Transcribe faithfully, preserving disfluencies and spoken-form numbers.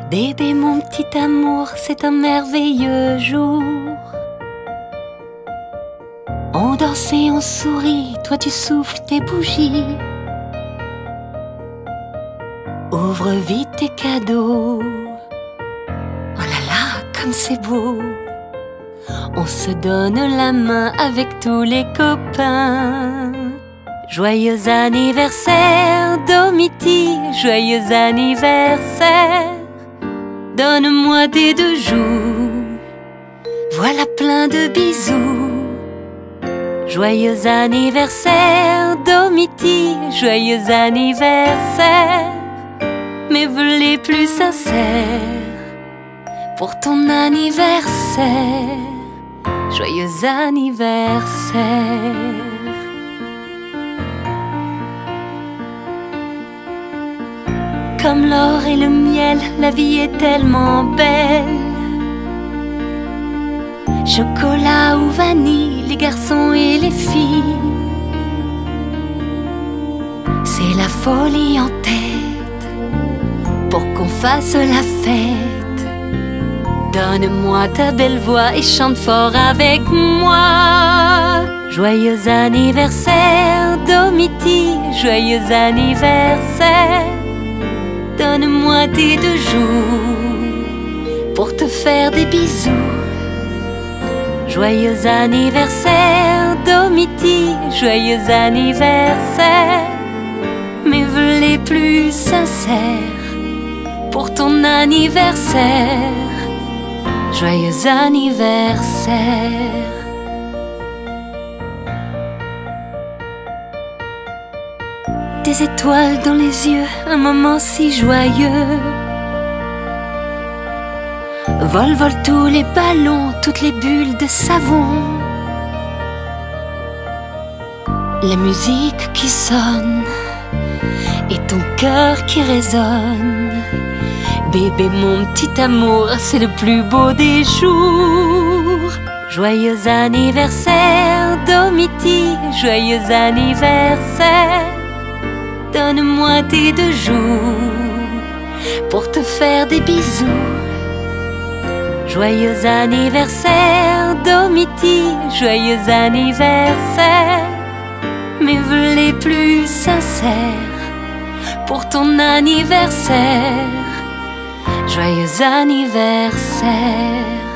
Bébé, mon petit amour, c'est un merveilleux jour. On danse et on sourit, toi tu souffles tes bougies. Ouvre vite tes cadeaux. Oh là là, comme c'est beau. On se donne la main avec tous les copains. Joyeux anniversaire, Domiti, joyeux anniversaire. Donne-moi tes deux joues, voilà plein de bisous. Joyeux anniversaire, Domiti, joyeux anniversaire. Mes vœux les plus sincères pour ton anniversaire. Joyeux anniversaire. Comme l'or et le miel, la vie est tellement belle. Chocolat ou vanille, les garçons et les filles. C'est la folie en tête pour qu'on fasse la fête. Donne-moi ta belle voix et chante fort avec moi. Joyeux anniversaire, Domiti, joyeux anniversaire. Donne-moi tes deux joues pour te faire des bisous. Joyeux anniversaire, Domiti, joyeux anniversaire. Mes vœux les plus sincères pour ton anniversaire. Joyeux anniversaire. Des étoiles dans les yeux, un moment si joyeux. Vol, vol tous les ballons, toutes les bulles de savon. La musique qui sonne et ton cœur qui résonne. Bébé, mon petit amour, c'est le plus beau des jours. Joyeux anniversaire, Domiti, joyeux anniversaire. Donne-moi tes deux joues pour te faire des bisous. Joyeux anniversaire, Domiti, joyeux anniversaire. Mes vœux les plus sincères pour ton anniversaire. Joyeux anniversaire.